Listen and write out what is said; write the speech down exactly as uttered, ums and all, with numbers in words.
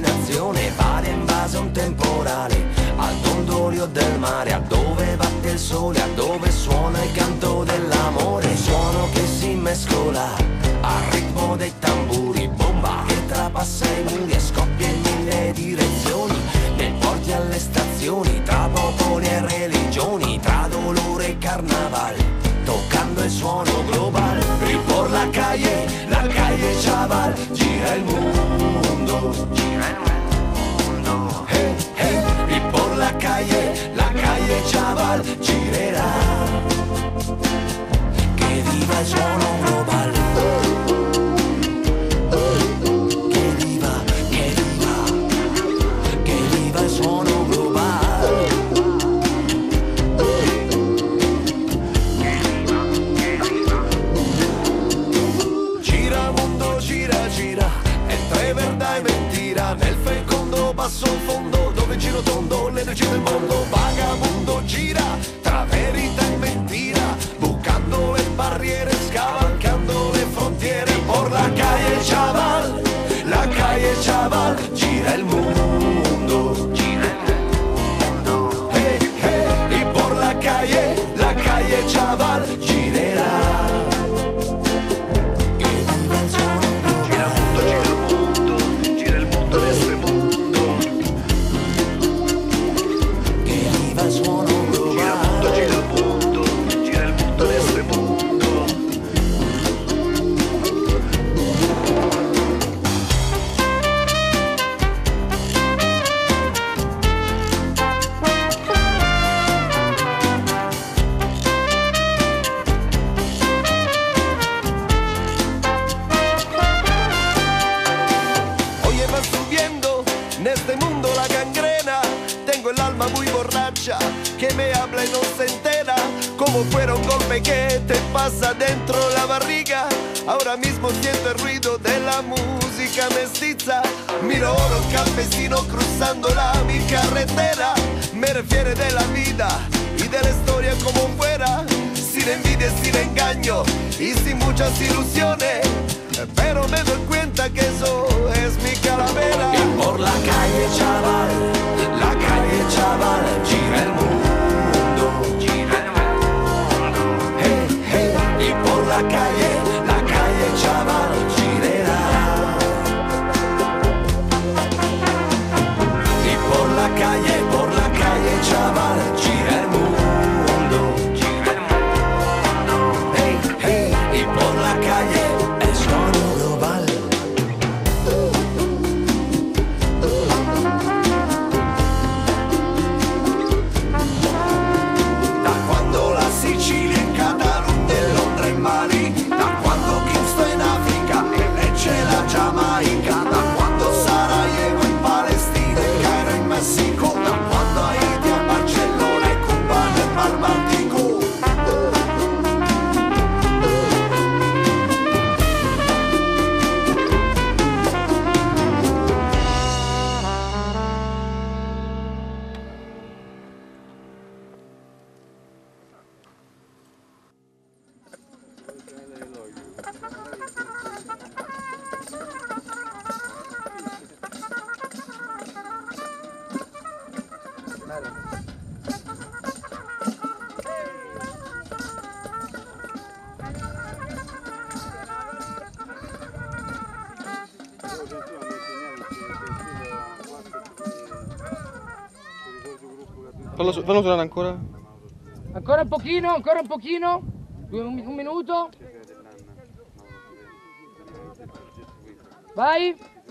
destinazione, varia in base a un temporale, al dondolio del mare, a dove batte il sole, a dove suona il canto dell'amore. Suono che si mescola al ritmo dei tamburi, bomba che trapassa i muri e scoppia in mille direzioni, nei porti alle stazioni, tra popoli e religioni, tra dolore e carnaval, toccando il suono global. E por la calle, la calle chaval, gira il mondo, gira il mondo. Hey, hey, e por la calle, la calle chaval, girerà. Che viva il suono global. Che viva, che viva, che viva il suono global. Verdà e mentira, nel fecondo basso fondo, dove giro tondo l'energia del mondo. Vagabondo gira tra verità e mentira, bucando le barriere, scavalcando le frontiere. Por la calle chaval, la calle chaval, gira il mondo, gira il mondo. Hey, hey, y por la calle, la calle chaval, girerà. En este mundo la gangrena, tengo el alma muy borracha, que me habla y no se entera, como fuera un golpe que te pasa dentro la barriga. Ahora mismo siento el ruido de la música mestiza, miro oro campesino cruzando la mi carretera, me refiere de la vida y de la historia como fuera, sin envidia, sin engaño y sin muchas ilusiones, pero me doy cuenta que eso es mi calavera. Y por la calle chaval, la calle chaval, gira el mundo, gira el mundo. Hey, hey, y por la calle, la calle chaval, girerá. Y por la calle, por la calle chaval, gira el mundo, gira el mundo. Hey, hey, y por la calle, el suono global. Da quando la Sicilia in Catalunya e Londra in Mali, da quando Kingston in Africa e Lecce la Giamaica, da quando Sarajevo in Palestina e Cairo in Messico, da quando Haiti a Barcellona e Cuba nel Mar Baltico. Fallo, fallo suonare ancora. Ancora un pochino, ancora un pochino. Un, un minuto. Vai.